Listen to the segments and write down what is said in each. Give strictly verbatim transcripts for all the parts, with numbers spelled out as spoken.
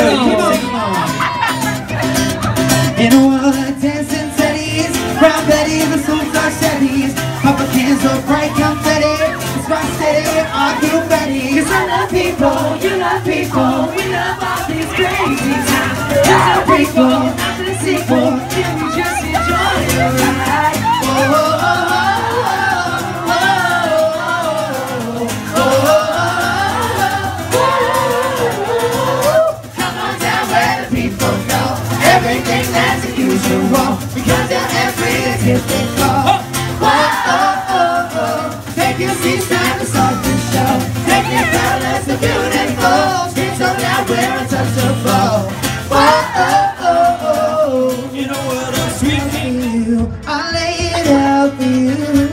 good. Keep on. In a world of dancing teddies, brown betties and superstar Chevys, Papa cans of bright confetti, it's my city, are you ready? Cause I love people, you love people, we love all these crazy times. It's a prequel, not the sequel, can we just enjoy the ride? Oh, oh, oh, oh, oh, oh, oh, oh, oh. Come on down where the people go, everything that's usual, because they're every hit they call. Whoa, oh, oh, oh. Take your seats, time to start the show. Take your fellas, the beautiful. Streets so loud, we're untouchable. Whoa, oh, oh, oh. In a world of sweet You, I'll lay it out for you.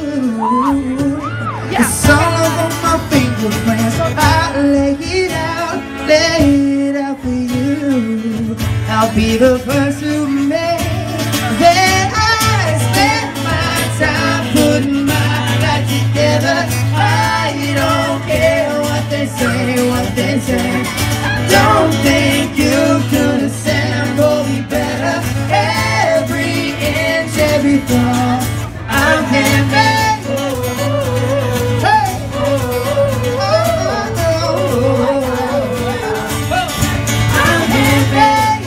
It's all over my fingerprints. I'll lay it out, lay it out for you. I'll be the first to make that I spend my time putting my life together. I don't care what they say, what they say. Don't think you could assemble me better. Every inch, every thought, I'm handmade. Hey. Oh, oh, oh, oh. I'm handmade.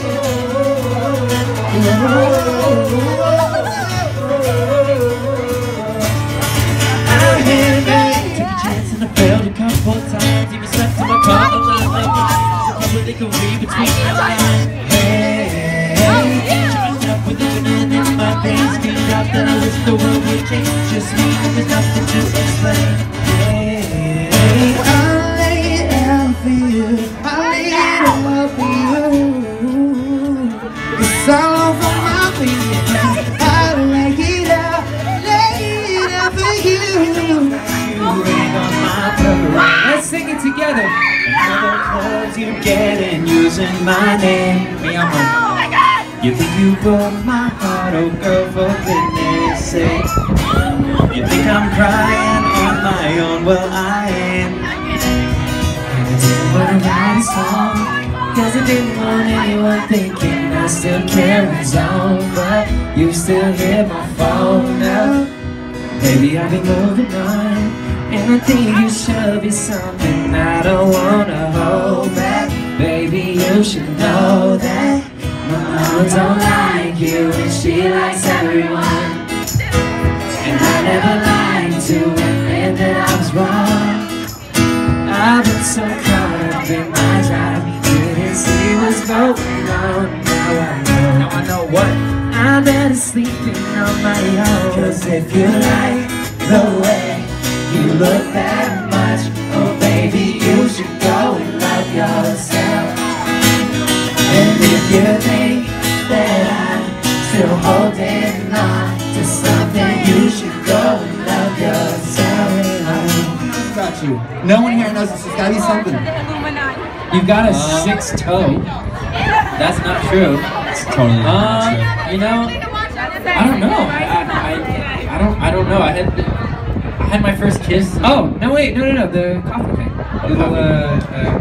I'm handmade. Took a chance and I failed a couple times. Even slept in my car all night like this. A couple they can read between the lines. Hey, charged up with adrenaline in my veins. Screamed out that I wish the world would change. Just me and there's nothing to explain. Hey, I'll lay it out for you. I'll lay it out for you. It's all over my fingers. I'll lay it out, lay it out for you. You ain't on my parade. Let's sing it together. Another clothes you get and using my name. Me, I'm on. You think you broke my heart, oh girl, for goodness sake. You think I'm crying on my own, well I ain't. And I didn't want to write a song, cause I didn't want anyone thinking I still carry on. But you still hear my phone now. Baby, I've been moving on, and I think you should be something I don't wanna hold back. Baby, you should know that my mama don't like you and she likes everyone. And I never lied to admit that I was wrong. I've been so caught up in my drive, didn't see what's going on. Now I know, now I know what? I'm better sleeping on my own. Cause if you like the way you look that much, oh baby, you should go and love yourself. And if you think that I'm still holding on to something, you should go and love yourself. Got you. No one here knows this. There's gotta be something. You've got a uh, six toe. That's not true. It's totally not uh, true. You know, I don't know. I, I, I don't. I don't know. I had. I had my first kiss. Oh no! Wait, no, no, no. The coffee thing. The little. Uh, uh,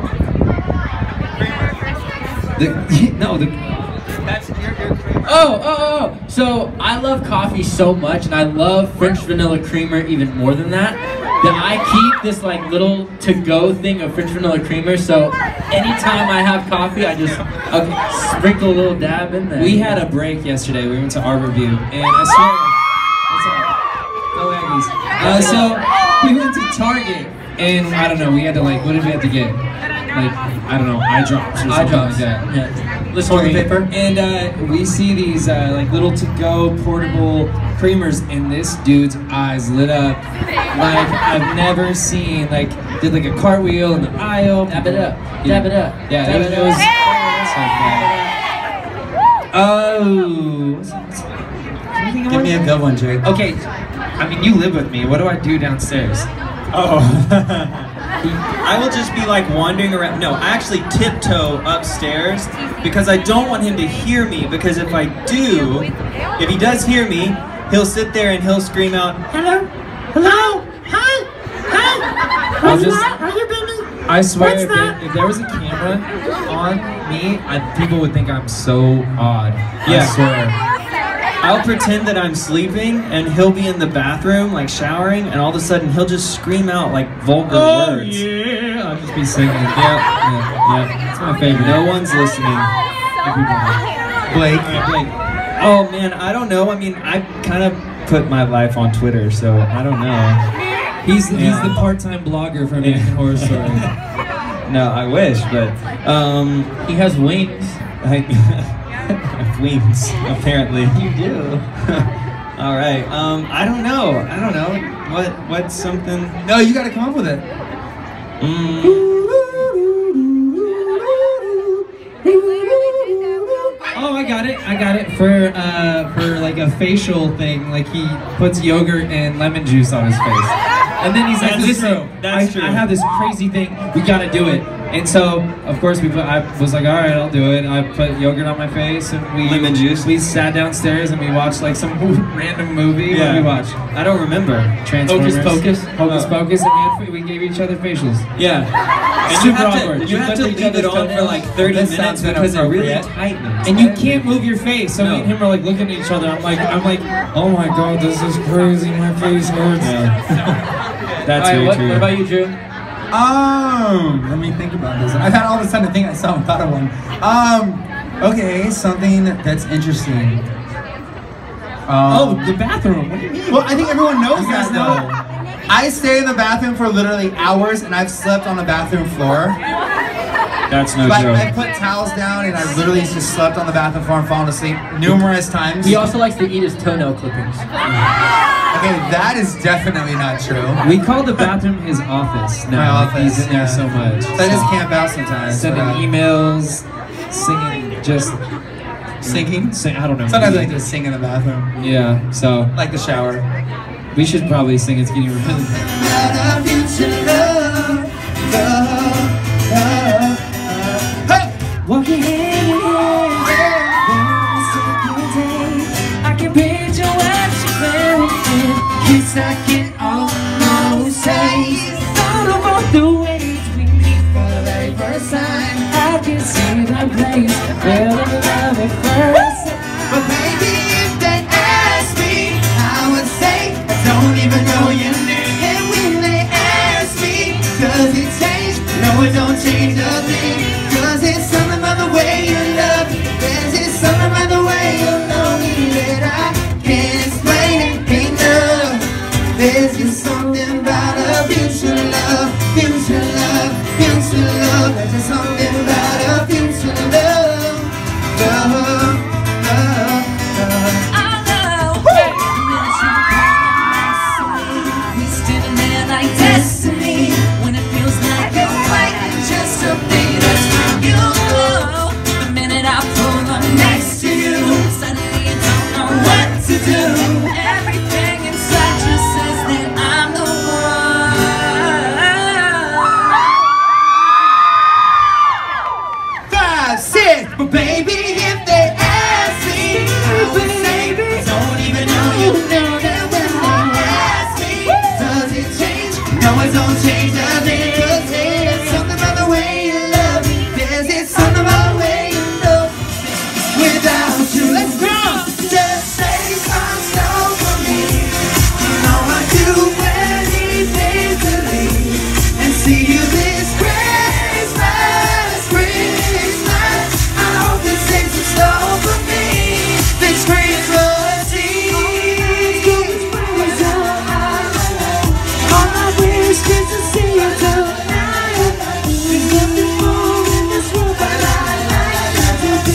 the no the. That's your, your creamer. Oh, oh, oh! So I love coffee so much, and I love French vanilla creamer even more than that. That I keep this like little to-go thing of French vanilla creamer. So anytime I have coffee, I just okay, sprinkle a little dab in there. We had a break yesterday. We went to Arborview, and I swear, go Aggies. Uh, so we went to Target, and I don't know. We had to like, what did we have to get? Like, I don't know, eye drops or something Eye drops. like that. Yeah. Toilet paper. And uh, we see these uh, like little to-go portable creamers, and this dude's eyes lit up like I've never seen. Like, did like a cartwheel in the aisle. Dab it up. Dab it up. Yeah, Dab it, it it was. up. Oh. What's, what's, anything Give me a good one, Jake. Okay, I mean, you live with me. What do I do downstairs? Oh. I will just be like wandering around. No, I actually tiptoe upstairs because I don't want him to hear me, because if I do, if he does hear me, he'll sit there and he'll scream out, "Hello? Hello? Hi? Hi? I'll just, Are you baby?" I swear, What's if there, if there was a camera on me, I, people would think I'm so odd. Yeah. I swear. I'll pretend that I'm sleeping, and he'll be in the bathroom, like showering, and all of a sudden he'll just scream out like vulgar Oh words. yeah! I'll just be singing. Yeah, Yeah, yeah. It's my favorite. no one's listening. Everybody. Blake. All right, Blake. Oh man, I don't know. I mean, I kind of put my life on Twitter, so I don't know. He's Yeah. he's the part-time blogger for American Horror Story. No, I wish, but um, He has wings. I, I have wings apparently. You do. All right. Um, I don't know. I don't know. What? What's something? No, you gotta come up with it. Mm, Oh, I got it. I got it for uh for like a facial thing. Like he puts yogurt and lemon juice on his face, and then he's like, That's "Listen, true. That's I, true. I have this crazy thing. We gotta do it." And so, of course, we put, I was like, "All right, I'll do it." I put yogurt on my face, and we Lemon juice. We sat downstairs and we watched like some random movie. What Yeah. did we watch? I don't remember. Transformers. Hocus Pocus? Hocus Oh. Pocus, and we, had, we gave each other facials. Yeah. And Super you have awkward. to, You you have put to each leave it other's on for toenails. like thirty This minutes sounds because it really inappropriate. tightens. And you can't move your face. So No. me and him are like looking at each other. I'm like, I'm like, oh my god, this is crazy. My face hurts. Yeah. That's All right, very what, true. what about you, Drew? Um, let me think about this. I had all of a sudden a thing I saw and thought of one. Um, okay, something that's interesting. Oh, Um, the bathroom. What do you mean? well, I think everyone knows You guys that though. I stay in the bathroom for literally hours, and I've slept on the bathroom floor. That's no Like joke. I put towels down, and I literally just slept on the bathroom floor and fallen asleep numerous times. He also likes to eat his toenail clippings. Okay, that is definitely not true. We call the bathroom his office now. My office, He's in there yeah. so much. So I just camp out sometimes. Sending but, uh, emails, singing, just Singing? Sing, I don't know. Sometimes I like to sing in the bathroom, Yeah. So like the shower. we should probably sing. It's getting really. Walking hand in hand, on a single day, I can picture what you felt. Kiss I can almost taste. Thought about the ways we meet for the very first time. I can see the place where the love at first sight. But baby, if they ask me, I would say I don't even know your name. And when they ask me, does it change? No, it don't change a thing. Cause it's something about the way you love me. There's just something about the way you know me that I can't explain it enough. There's just something about a future love, future love, future love. There's just something about a future love, love, love, love. I know. We standing there like destiny. When it feels like you're right, just a beat us from you. The minute I pull up next to you, suddenly you don't know what to do. Everything inside you says that I'm the one. Five, six, but baby, if they ask me, I would say, don't even know you know that when they ask me, does it change? No, it don't change a thing. Cause there's something about the way you love me. There's it something about the way you know without you. Let's go! Just say some song for me. You know I'd do anything to leave and see you this Christmas, Christmas. I hope this takes a slow for me. This Christmas Eve. All I wish is to see you tonight. There's nothing more in this world that I like to be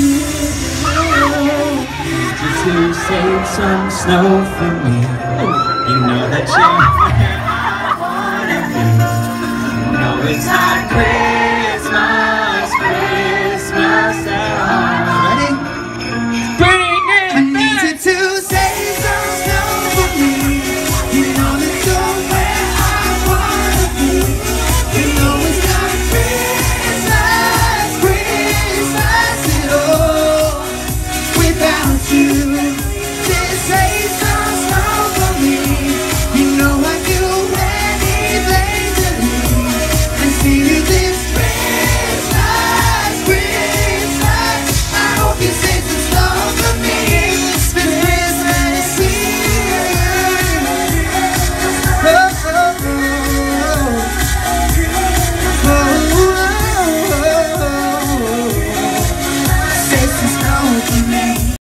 with you. To save some snow for me. You know that you're wanting me. No, it's not crazy.